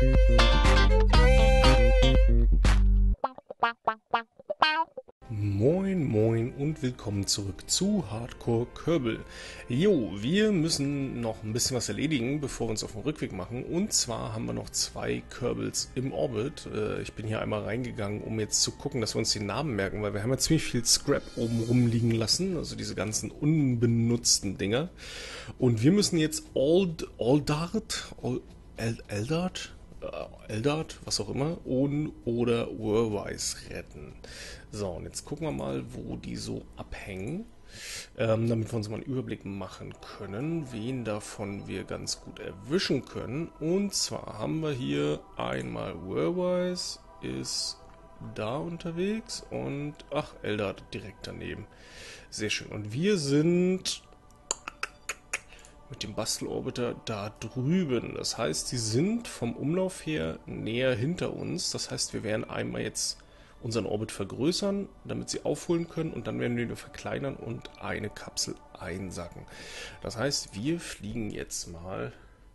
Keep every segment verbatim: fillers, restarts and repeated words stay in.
Moin moin und willkommen zurück zu Hardcore Kerbal. Jo, wir müssen noch ein bisschen was erledigen, bevor wir uns auf den Rückweg machen. Und zwar haben wir noch zwei Kerbals im Orbit. Ich bin hier einmal reingegangen, um jetzt zu gucken, dass wir uns die Namen merken, weil wir haben ja ziemlich viel Scrap oben rumliegen lassen, also diese ganzen unbenutzten Dinger. Und wir müssen jetzt Old, Oldart, Old, Eldart, Eldart, was auch immer, und oder Urwise retten. So, und jetzt gucken wir mal, wo die so abhängen, ähm, damit wir uns mal einen Überblick machen können, wen davon wir ganz gut erwischen können. Und zwar haben wir hier einmal Urwise ist da unterwegs und, ach, Eldart direkt daneben. Sehr schön. Und wir sind mit dem Bastelorbiter da drüben. Das heißt, sie sind vom Umlauf her näher hinter uns. Das heißt, wir werden einmal jetzt unseren Orbit vergrößern, damit sie aufholen können, und dann werden wir ihn verkleinern und eine Kapsel einsacken. Das heißt, wir fliegen jetzt mal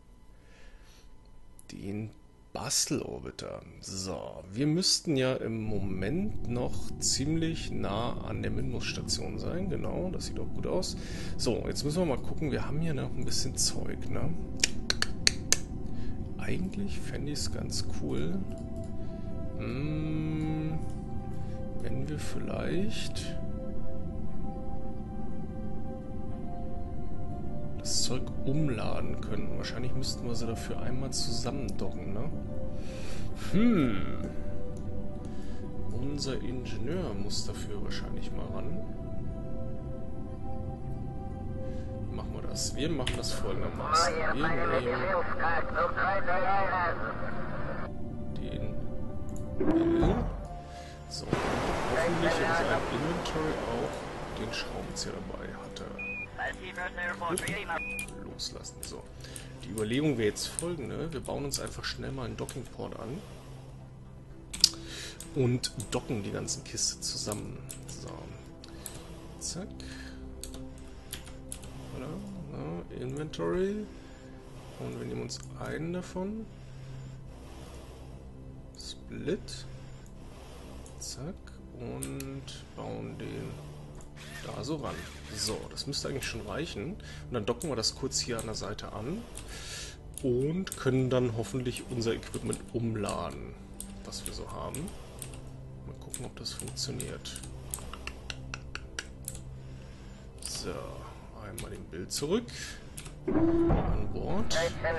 den Bastelorbiter. So, wir müssten ja im Moment noch ziemlich nah an der Minmus-Station sein. Genau, das sieht auch gut aus. So, jetzt müssen wir mal gucken. Wir haben hier noch ein bisschen Zeug, ne? Eigentlich fände ich es ganz cool, hm, wenn wir vielleicht das Zeug umladen können. Wahrscheinlich müssten wir sie dafür einmal zusammendocken, ne? Hm. Unser Ingenieur muss dafür wahrscheinlich mal ran. Wie machen wir das? Wir machen das folgendermaßen. Wir nehmen den L. So, hoffentlich in seinem Inventory auch den Schraubenzieher dabei hatte. Loslassen. So. Die Überlegung wäre jetzt folgende. Wir bauen uns einfach schnell mal einen Dockingport an und docken die ganzen Kisten zusammen. So. Zack. Voilà. Ja, Inventory. Und wir nehmen uns einen davon. Split. Zack. Und bauen den da so ran. So, das müsste eigentlich schon reichen. Und dann docken wir das kurz hier an der Seite an und können dann hoffentlich unser Equipment umladen, was wir so haben. Mal gucken, ob das funktioniert. So, einmal den Bild zurück. An Bord.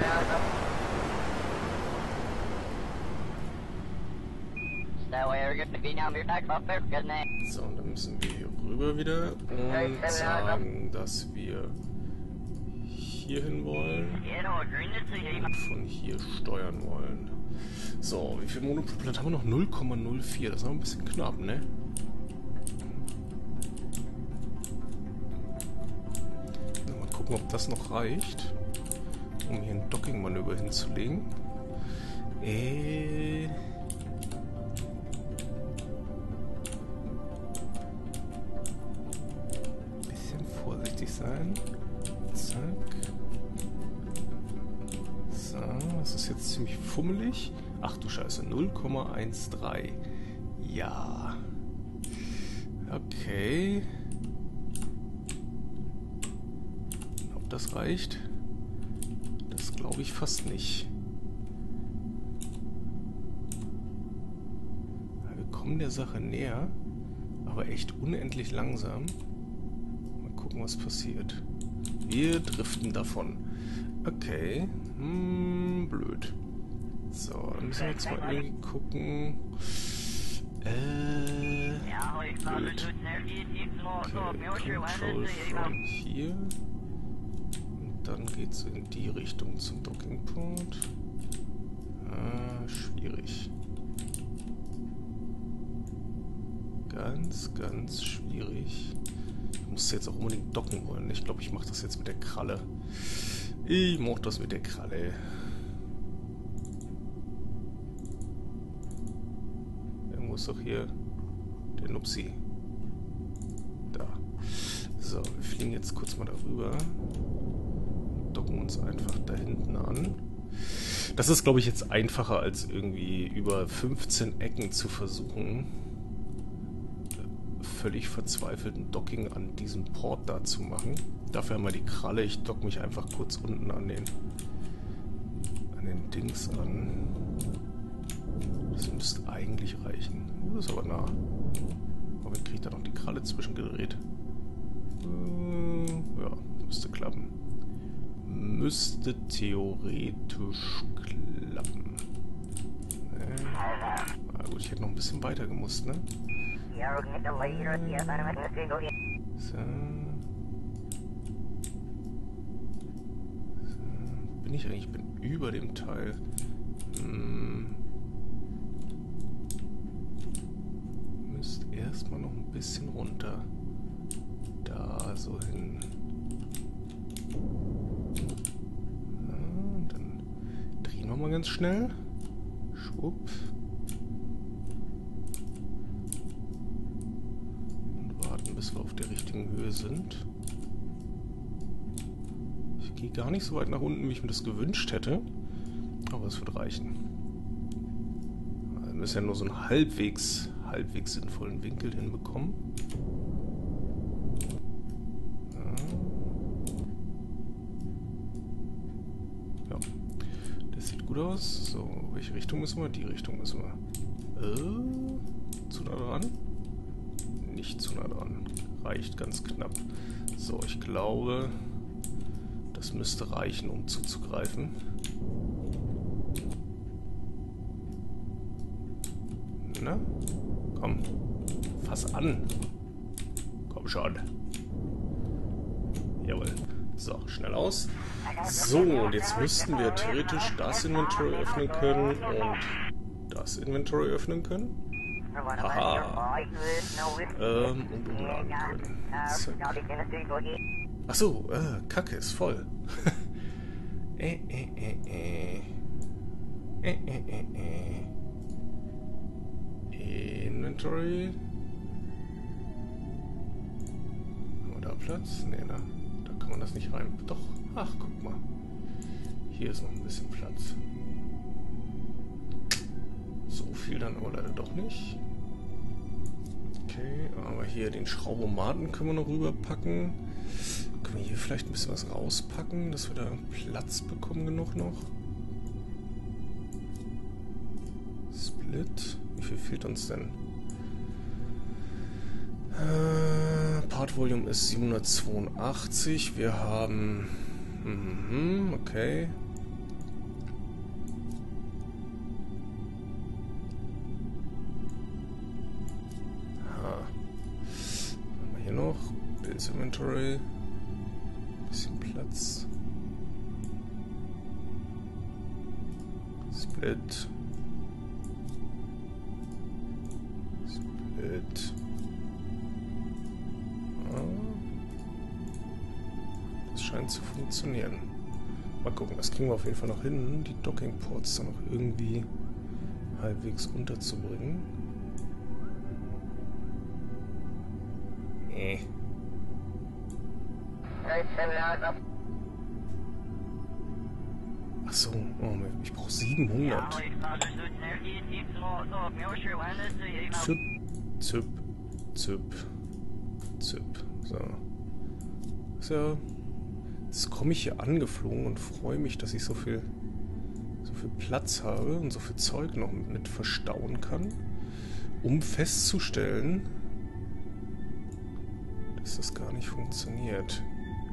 So, und dann müssen wir hier rüber wieder und sagen, dass wir hier hin wollen und von hier steuern wollen. So, wie viel Monopropellant haben wir noch? null Komma null vier, das ist noch ein bisschen knapp, ne? Mal gucken, ob das noch reicht, um hier ein Docking-Manöver hinzulegen. Äh... sein. Zack. So, das ist jetzt ziemlich fummelig. Ach du Scheiße, null Komma dreizehn. Ja. Okay. Ob das reicht? Das glaube ich fast nicht. Wir kommen der Sache näher, aber echt unendlich langsam. Gucken, was passiert. Wir driften davon. Okay. Hm, blöd. So, dann müssen wir jetzt mal irgendwie gucken. Äh. Blöd. Okay, Control from hier. Und dann geht's in die Richtung zum Dockingport. Ah, schwierig. Ganz, ganz schwierig. Ich muss jetzt auch unbedingt docken wollen. Ich glaube, ich mache das jetzt mit der Kralle. Ich mache das mit der Kralle. Irgendwo ist doch hier der Nupsi. Da. So, wir fliegen jetzt kurz mal darüber. Docken uns einfach da hinten an. Das ist, glaube ich, jetzt einfacher, als irgendwie über fünfzehn Ecken zu versuchen, völlig verzweifelten Docking an diesem Port da zu machen. Dafür haben wir die Kralle. Ich dock mich einfach kurz unten an den, an den Dings an. Das müsste eigentlich reichen. Uh, das ist aber nah. Aber ich kriege da noch die Kralle zwischengedreht. Äh, ja, müsste klappen. Müsste theoretisch klappen. Äh, na gut, ich hätte noch ein bisschen weiter gemusst, ne? So. So. Bin ich eigentlich? Ich bin über dem Teil. Hm. Müsst erstmal noch ein bisschen runter. Da so hin. Ja, dann drehen wir mal ganz schnell. Schwupp. Bis wir auf der richtigen Höhe sind. Ich gehe gar nicht so weit nach unten, wie ich mir das gewünscht hätte. Aber es wird reichen. Wir müssen ja nur so einen halbwegs, halbwegs sinnvollen Winkel hinbekommen. Ja. Ja. Das sieht gut aus. So, welche Richtung müssen wir? Die Richtung müssen wir. Äh, zu nah dran? Nicht zu nah dran. Reicht ganz knapp. So, ich glaube, das müsste reichen, um zuzugreifen. Na? Komm. Fass an. Komm schon. Jawohl. So, schnell aus. So, und jetzt müssten wir theoretisch das Inventory öffnen können und das Inventory öffnen können. Haha. Ähm, und umladen können. Achso, äh, Kacke ist voll. äh, äh, äh, äh. Äh, äh, äh, äh. Inventory. Haben wir da Platz? Ne, da, da kann man das nicht rein. Doch, ach, guck mal. Hier ist noch ein bisschen Platz. So viel dann aber leider doch nicht. Okay, aber hier den Schraubomaten können wir noch rüberpacken. Können wir hier vielleicht ein bisschen was rauspacken, dass wir da Platz bekommen genug noch. Split. Wie viel fehlt uns denn? Äh, Part Volume ist siebenhundertzweiundachtzig. Wir haben... Mhm, okay. Noch Bills Inventory, bisschen Platz, Split, Split, ah. Das scheint zu funktionieren. Mal gucken, das kriegen wir auf jeden Fall noch hin, die Docking Ports dann noch irgendwie halbwegs unterzubringen. Nee. Ach so, oh, ich brauche siebenhundert. Züpp, züpp, züpp, züpp. So. So. Jetzt komme ich hier angeflogen und freue mich, dass ich so viel, so viel Platz habe und so viel Zeug noch mit verstauen kann, um festzustellen, dass das gar nicht funktioniert.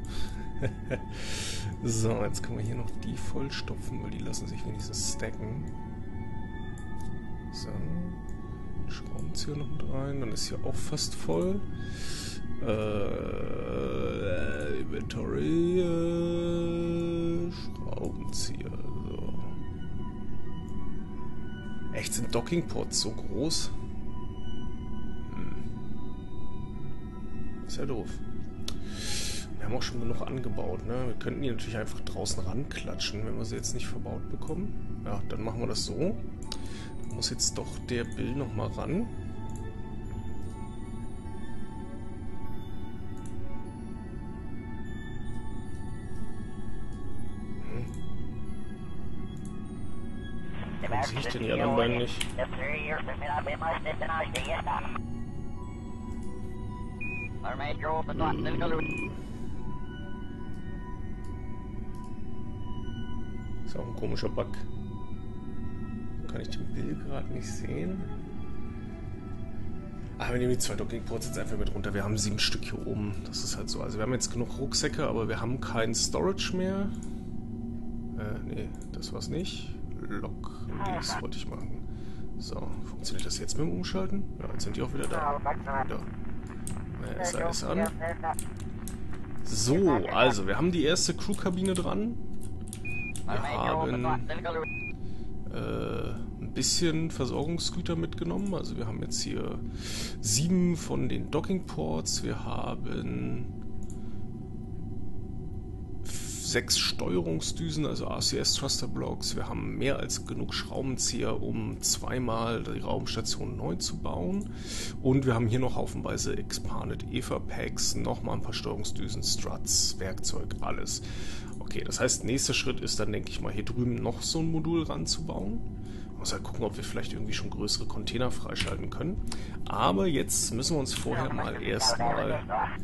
So, jetzt können wir hier noch die vollstopfen, weil die lassen sich wenigstens stacken. So. Schraubenzieher noch mit rein, dann ist hier auch fast voll. Äh, Inventory, äh, Schraubenzieher, so. Echt, sind Dockingports so groß? Ist ja doof. Wir haben auch schon genug angebaut, ne? Wir könnten die natürlich einfach draußen ranklatschen, wenn wir sie jetzt nicht verbaut bekommen. Ja, dann machen wir das so. Da muss jetzt doch der Bill nochmal ran. Hm. Warum sehe ich denn die anderen beiden nicht? Hm. Ist auch ein komischer Bug. Kann ich den Bild gerade nicht sehen? Ah, wir nehmen die zwei Docking-Ports jetzt einfach mit runter. Wir haben sieben Stück hier oben. Das ist halt so. Also wir haben jetzt genug Rucksäcke, aber wir haben kein Storage mehr. Äh, nee, das war's nicht. Lock, nee, das wollte ich machen. So, funktioniert das jetzt mit dem Umschalten? Ja, jetzt sind die auch wieder da. Wieder. Naja, ist alles an. So, also, wir haben die erste Crewkabine dran. Wir haben äh, ein bisschen Versorgungsgüter mitgenommen. Also wir haben jetzt hier sieben von den Dockingports. Wir haben sechs Steuerungsdüsen, also R C S-Thruster-Blocks. Wir haben mehr als genug Schraubenzieher, um zweimal die Raumstation neu zu bauen. Und wir haben hier noch haufenweise Expanded E V A-Packs, nochmal ein paar Steuerungsdüsen, Struts, Werkzeug, alles. Okay, das heißt, nächster Schritt ist dann, denke ich mal, hier drüben noch so ein Modul ranzubauen. Ich muss halt gucken, ob wir vielleicht irgendwie schon größere Container freischalten können. Aber jetzt müssen wir uns vorher mal erstmal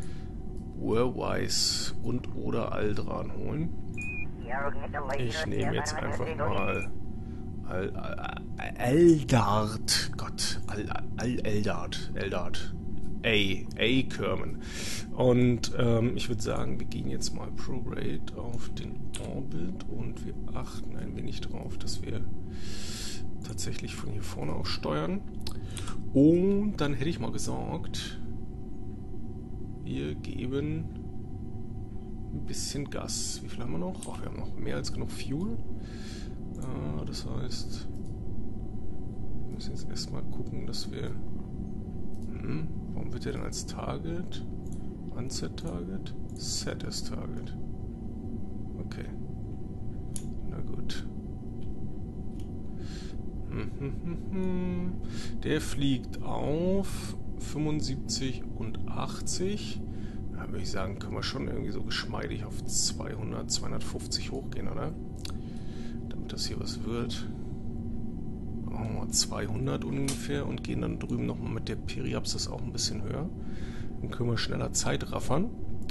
Warwise und oder Aldran holen. Ich nehme jetzt einfach mal Al Al Al Eldard. Gott, Al Al Eldard. Eldard. A. A. Kerman. Und ähm, ich würde sagen, wir gehen jetzt mal Prograde auf den Orbit und wir achten ein wenig drauf, dass wir tatsächlich von hier vorne auch steuern. Und dann hätte ich mal gesagt, wir geben ein bisschen Gas. Wie viel haben wir noch? Ach, wir haben noch mehr als genug Fuel. Äh, das heißt, wir müssen jetzt erstmal gucken, dass wir... Hm, warum wird der denn als Target? Unset Target? Set as Target. Okay. Na gut. Hm, hm, hm, hm. Der fliegt auf fünfundsiebzig und achtzig. Da würde ich sagen, können wir schon irgendwie so geschmeidig auf zweihundert, zweihundertfünfzig hochgehen, oder? Damit das hier was wird. Machen wir mal zweihundert ungefähr und gehen dann drüben nochmal mit der Periapsis auch ein bisschen höher. Dann können wir schneller Zeit raffern.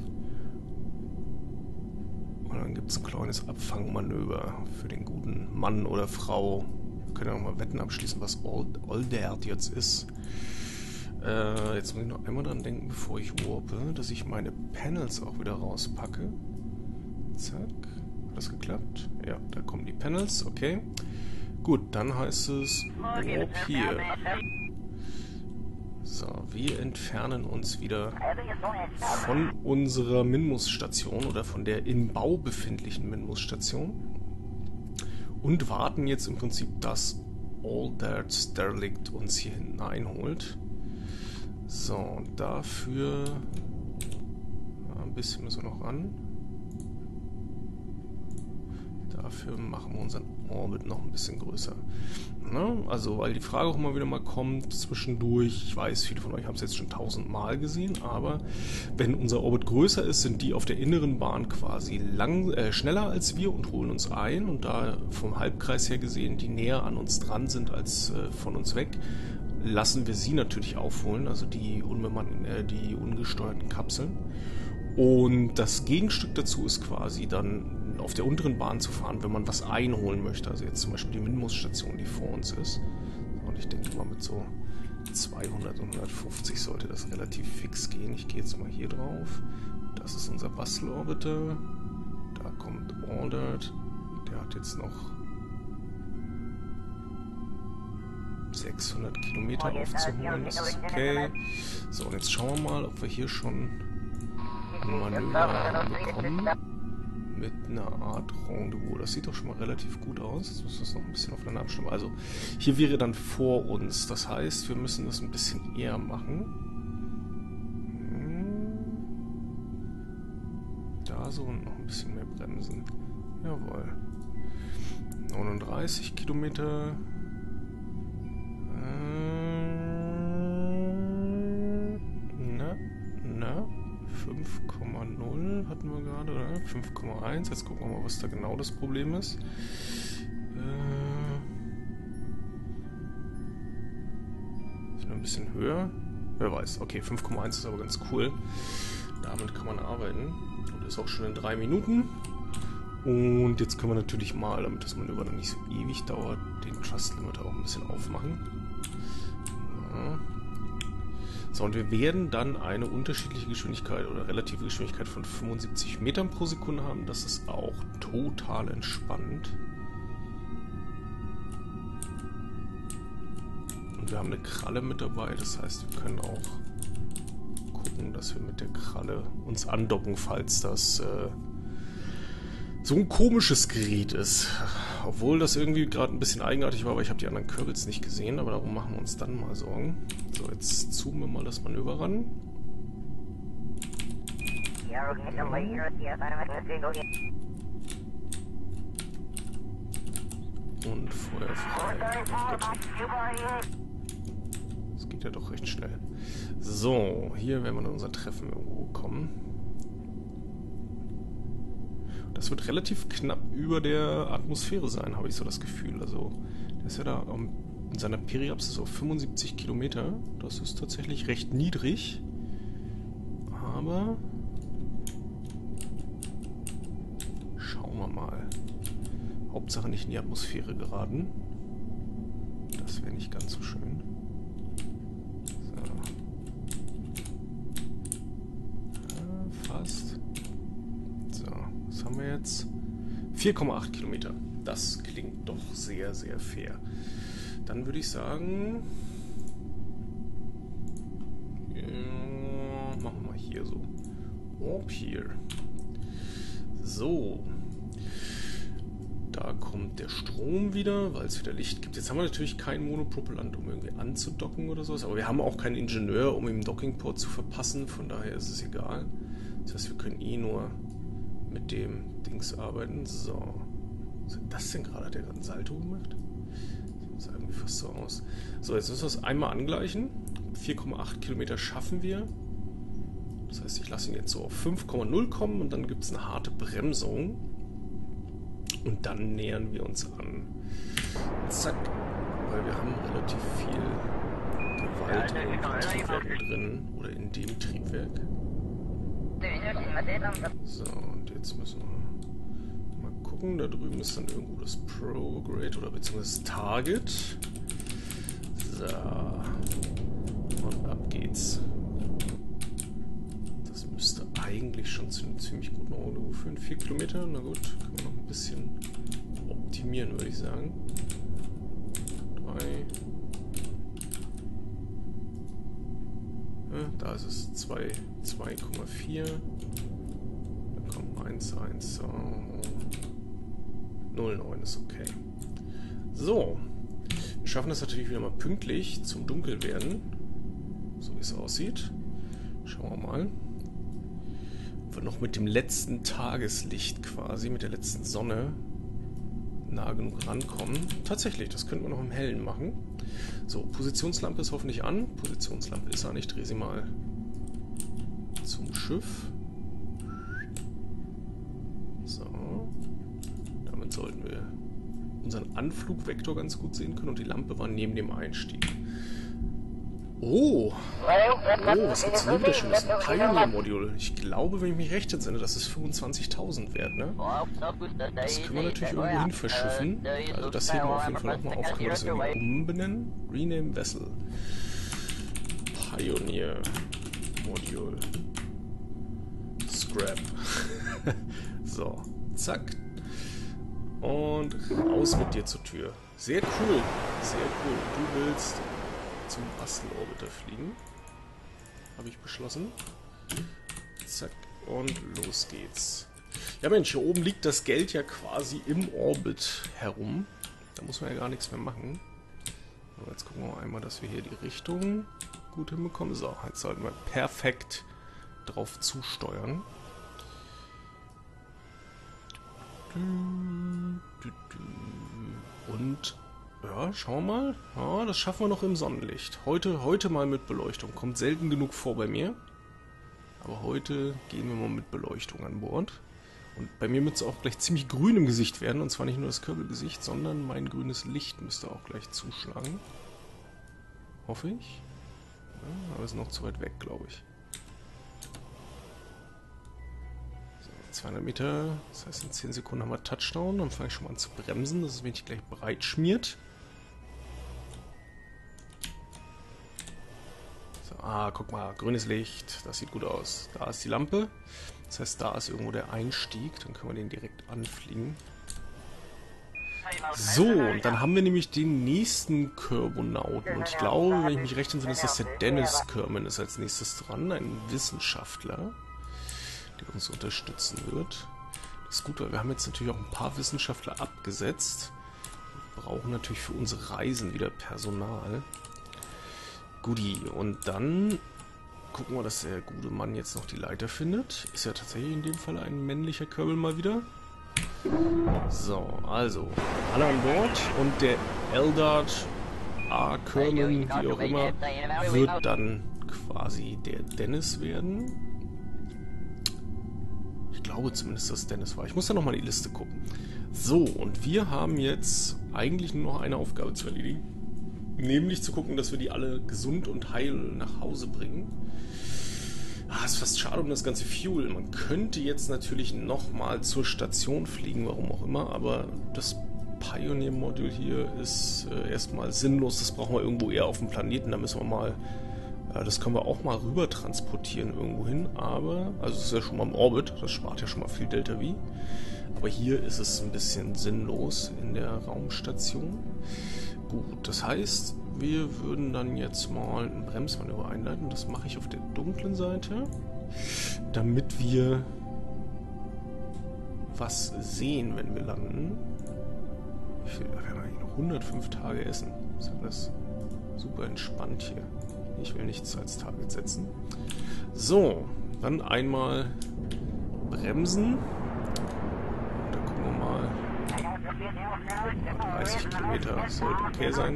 Und dann gibt es ein kleines Abfangmanöver für den guten Mann oder Frau. Wir können ja nochmal Wetten abschließen, was Aldert jetzt ist. Äh, jetzt muss ich noch einmal dran denken, bevor ich warpe, dass ich meine Panels auch wieder rauspacke. Zack. Hat das geklappt? Ja, da kommen die Panels, okay. Gut, dann heißt es Warp hier. So, wir entfernen uns wieder von unserer Minmus-Station oder von der im Bau befindlichen Minmus-Station und warten jetzt im Prinzip, dass Aldert Derelict uns hier hinten einholt. So, und dafür ja, ein bisschen müssen wir noch ran. Dafür machen wir unseren Orbit noch ein bisschen größer. Na, also, weil die Frage auch immer wieder mal kommt zwischendurch, ich weiß, viele von euch haben es jetzt schon tausendmal gesehen, aber wenn unser Orbit größer ist, sind die auf der inneren Bahn quasi lang, äh, schneller als wir und holen uns ein. Und da vom Halbkreis her gesehen, die näher an uns dran sind als äh, von uns weg, lassen wir sie natürlich aufholen, also die unbemannten, äh, die ungesteuerten Kapseln. Und das Gegenstück dazu ist quasi dann auf der unteren Bahn zu fahren, wenn man was einholen möchte. Also jetzt zum Beispiel die Minmus-Station, die vor uns ist. Und ich denke mal, mit so zweihundert und hundertfünfzig sollte das relativ fix gehen. Ich gehe jetzt mal hier drauf. Das ist unser Bastel-Orbiter. Da kommt Aldert. Der hat jetzt noch sechshundert Kilometer aufzuholen. Das ist okay. So, und jetzt schauen wir mal, ob wir hier schon ein Manöver bekommen. Mit einer Art Rendezvous. Das sieht doch schon mal relativ gut aus. Jetzt müssen wir es noch ein bisschen aufeinander abstimmen. Also, hier wäre dann vor uns. Das heißt, wir müssen das ein bisschen eher machen. Da so und noch ein bisschen mehr bremsen. Jawohl. neununddreißig Kilometer. Na, na. fünf Komma null hatten wir gerade, oder? fünf Komma eins. Jetzt gucken wir mal, was da genau das Problem ist. Äh, ein bisschen höher. Wer weiß. Okay, fünf Komma eins ist aber ganz cool. Damit kann man arbeiten. Und ist auch schon in drei Minuten. Und jetzt können wir natürlich mal, damit das Manöver dann nicht so ewig dauert, den Thrust Limiter auch ein bisschen aufmachen. Ja. So, und wir werden dann eine unterschiedliche Geschwindigkeit oder relative Geschwindigkeit von fünfundsiebzig Metern pro Sekunde haben. Das ist auch total entspannt. Und wir haben eine Kralle mit dabei, das heißt, wir können auch gucken, dass wir mit der Kralle uns andocken, falls das äh, so ein komisches Gerät ist. Obwohl das irgendwie gerade ein bisschen eigenartig war, aber ich habe die anderen Kerbals nicht gesehen, aber darum machen wir uns dann mal Sorgen. So, jetzt zoomen wir mal das Manöver ran. Und Feuer frei. Das geht ja doch recht schnell. So, hier werden wir in unser Treffen irgendwo kommen. Das wird relativ knapp über der Atmosphäre sein, habe ich so das Gefühl. Also, der ist ja da in seiner Periapsis auf fünfundsiebzig Kilometer. Das ist tatsächlich recht niedrig. Aber schauen wir mal. Hauptsache nicht in die Atmosphäre geraten. Das wäre nicht ganz so schön. So. Ja, fast. So, was haben wir jetzt? vier Komma acht Kilometer. Das klingt doch sehr, sehr fair. Dann würde ich sagen... Ja, machen wir mal hier so. Up hier. So. Da kommt der Strom wieder, weil es wieder Licht gibt. Jetzt haben wir natürlich keinen Monopropellant, um irgendwie anzudocken oder sowas. Aber wir haben auch keinen Ingenieur, um im Dockingport zu verpassen. Von daher ist es egal. Das heißt, wir können eh nur mit dem Dings arbeiten. So. Was ist das denn gerade? Hat der gerade ein Salto gemacht? Das sah irgendwie fast so aus. So, jetzt müssen wir es einmal angleichen. vier Komma acht Kilometer schaffen wir. Das heißt, ich lasse ihn jetzt so auf fünf Komma null kommen und dann gibt es eine harte Bremsung. Und dann nähern wir uns an. Zack. Weil wir haben relativ viel Gewalt in den Triebwerken drin. Oder in dem Triebwerk. So, und jetzt müssen wir mal gucken. Da drüben ist dann irgendwo das Prograde oder beziehungsweise das Target. So. Und ab geht's. Das müsste eigentlich schon zu einem ziemlich guten Rendezvous führen. vier Kilometer, na gut, können wir noch ein bisschen optimieren, würde ich sagen. drei. Ja, da ist es zwei Komma vier. Dann kommt eins eins. So. null Komma neun ist okay. So. Wir schaffen das natürlich wieder mal pünktlich zum Dunkelwerden. So wie es aussieht. Schauen wir mal. Ob wir noch mit dem letzten Tageslicht quasi, mit der letzten Sonne nah genug rankommen. Tatsächlich, das könnten wir noch im Hellen machen. So, Positionslampe ist hoffentlich an. Positionslampe ist an. Ich drehe sie mal zum Schiff. So. Damit sollten wir unseren Anflugvektor ganz gut sehen können. Und die Lampe war neben dem Einstieg. Oh! Oh, was gibt's denn wieder Schönes? Ein Pioneer-Modul. Ich glaube, wenn ich mich recht entsinne, das ist fünfundzwanzigtausend wert, ne? Das können wir natürlich irgendwo hin verschiffen. Also das heben wir auf jeden Fall auch mal auf. Können wir das irgendwie umbenennen? Rename Vessel. Pioneer-Modul. Scrap. So, zack. Und raus mit dir zur Tür. Sehr cool. Sehr cool. Du willst zum Bastel-Orbiter fliegen. Habe ich beschlossen. Zack. Und los geht's. Ja Mensch, hier oben liegt das Geld ja quasi im Orbit herum. Da muss man ja gar nichts mehr machen. Aber jetzt gucken wir einmal, dass wir hier die Richtung gut hinbekommen. So, jetzt sollten wir perfekt drauf zusteuern. Und ja, schauen wir mal. Ja, das schaffen wir noch im Sonnenlicht. Heute, heute mal mit Beleuchtung. Kommt selten genug vor bei mir. Aber heute gehen wir mal mit Beleuchtung an Bord. Und bei mir müsste es auch gleich ziemlich grün im Gesicht werden. Und zwar nicht nur das Kürbelgesicht, sondern mein grünes Licht müsste auch gleich zuschlagen. Hoffe ich. Ja, aber ist noch zu weit weg, glaube ich. So, zweihundert Meter, das heißt in zehn Sekunden haben wir Touchdown. Dann fange ich schon mal an zu bremsen, dass es wenig gleich breit schmiert. So, ah, guck mal, grünes Licht, das sieht gut aus. Da ist die Lampe, das heißt, da ist irgendwo der Einstieg, dann können wir den direkt anfliegen. So, und dann haben wir nämlich den nächsten Kerbonauten. Und ich glaube, wenn ich mich recht entsinne, ist das der Dennis Kerman ist als nächstes dran. Ein Wissenschaftler, der uns unterstützen wird. Das ist gut, weil wir haben jetzt natürlich auch ein paar Wissenschaftler abgesetzt. Wir brauchen natürlich für unsere Reisen wieder Personal. Guti, und dann gucken wir, dass der gute Mann jetzt noch die Leiter findet. Ist ja tatsächlich in dem Fall ein männlicher Kerbal mal wieder. So, also, alle an Bord und der Eldad A. Kerman, wie auch immer, wird dann quasi der Dennis werden. Ich glaube zumindest, dass Dennis war. Ich muss da nochmal in die Liste gucken. So, und wir haben jetzt eigentlich nur noch eine Aufgabe zu erledigen. Nämlich zu gucken, dass wir die alle gesund und heil nach Hause bringen. Ah, ist fast schade um das ganze Fuel. Man könnte jetzt natürlich nochmal zur Station fliegen, warum auch immer, aber das Pioneer-Modul hier ist äh, erstmal sinnlos. Das brauchen wir irgendwo eher auf dem Planeten. Da müssen wir mal, äh, das können wir auch mal rüber transportieren irgendwo hin, aber, also es ist ja schon mal im Orbit, das spart ja schon mal viel Delta V. Aber hier ist es ein bisschen sinnlos in der Raumstation. Gut, das heißt, wir würden dann jetzt mal ein Bremsmanöver einleiten. Das mache ich auf der dunklen Seite, damit wir was sehen, wenn wir landen. Ich will, wir haben eigentlich noch hundertfünf Tage Essen. Das ist alles super entspannt hier. Ich will nichts als Target setzen. So, dann einmal bremsen. Da gucken wir mal. dreißig Kilometer sollte okay sein.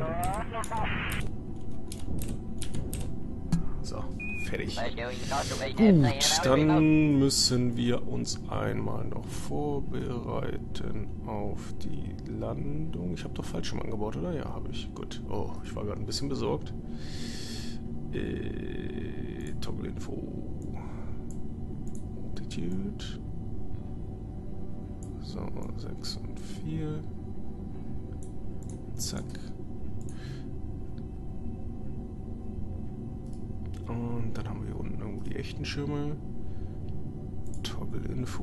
So, fertig. Gut, dann müssen wir uns einmal noch vorbereiten auf die Landung. Ich habe doch Fallschirm angebaut, oder? Ja, habe ich. Gut. Oh, ich war gerade ein bisschen besorgt. Äh, Toggle Info. Altitude. So, sechs und vier. Zack. Und dann haben wir hier unten irgendwo die echten Schirme. Toggle Info.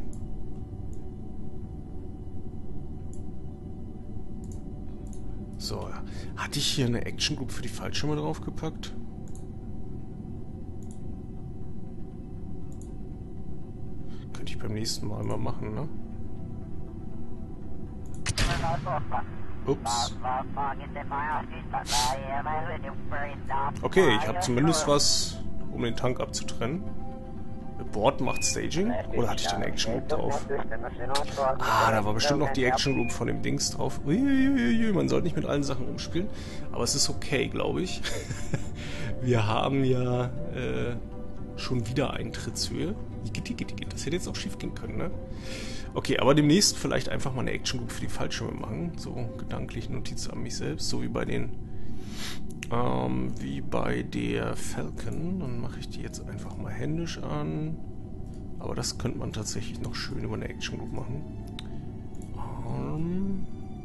So, hatte ich hier eine Action Group für die Fallschirme draufgepackt? Könnte ich beim nächsten Mal mal machen, ne? Ups. Okay, ich habe zumindest was, um den Tank abzutrennen. Board macht Staging? Oder hatte ich da eine Action Group drauf? Ah, da war bestimmt noch die Action Group von dem Dings drauf. Uiuiui, man sollte nicht mit allen Sachen umspielen. Aber es ist okay, glaube ich. Wir haben ja äh, schon wieder Eintrittshöhe. Das hätte jetzt auch schief gehen können, ne? Okay, aber demnächst vielleicht einfach mal eine Action Group für die Fallschirme machen. So gedanklich Notiz an mich selbst. So wie bei den ähm, wie bei der Falcon. Dann mache ich die jetzt einfach mal händisch an. Aber das könnte man tatsächlich noch schön über eine Action Group machen. Arm.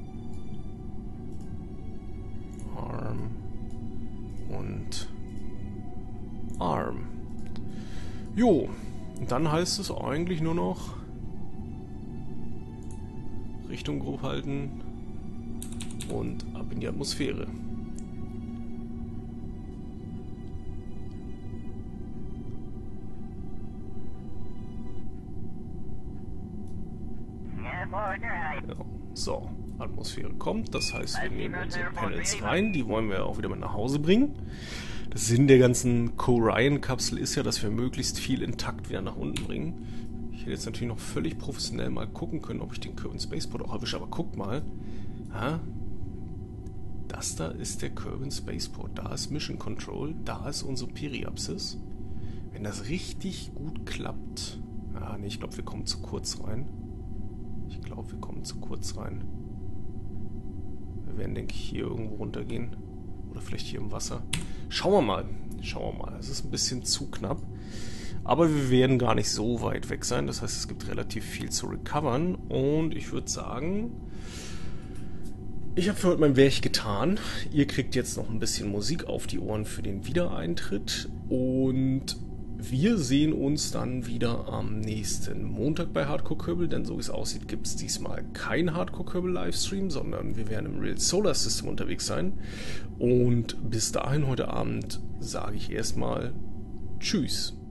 Arm. Und Arm. Jo. Und dann heißt es eigentlich nur noch Richtung grob halten und ab in die Atmosphäre. Ja, so, Atmosphäre kommt, das heißt, wir nehmen unsere Panels rein, die wollen wir auch wieder mit nach Hause bringen. Der Sinn der ganzen Orion-Kapsel ist ja, dass wir möglichst viel intakt wieder nach unten bringen. Ich hätte jetzt natürlich noch völlig professionell mal gucken können, ob ich den Kerbin Spaceport auch erwische, aber guckt mal. Ja, das da ist der Kerbin Spaceport, da ist Mission Control, da ist unsere Periapsis. Wenn das richtig gut klappt... Ah, nee, ich glaube, wir kommen zu kurz rein. Ich glaube, wir kommen zu kurz rein. Wir werden, denke ich, hier irgendwo runtergehen. Oder vielleicht hier im Wasser. Schauen wir mal. Schauen wir mal. Es ist ein bisschen zu knapp. Aber wir werden gar nicht so weit weg sein. Das heißt, es gibt relativ viel zu recovern. Und ich würde sagen, ich habe für heute mein Werk getan. Ihr kriegt jetzt noch ein bisschen Musik auf die Ohren für den Wiedereintritt. Und wir sehen uns dann wieder am nächsten Montag bei Hardcore Kerbal, denn so wie es aussieht, gibt es diesmal kein Hardcore Kerbal Livestream, sondern wir werden im Real Solar System unterwegs sein. Und bis dahin heute Abend sage ich erstmal Tschüss.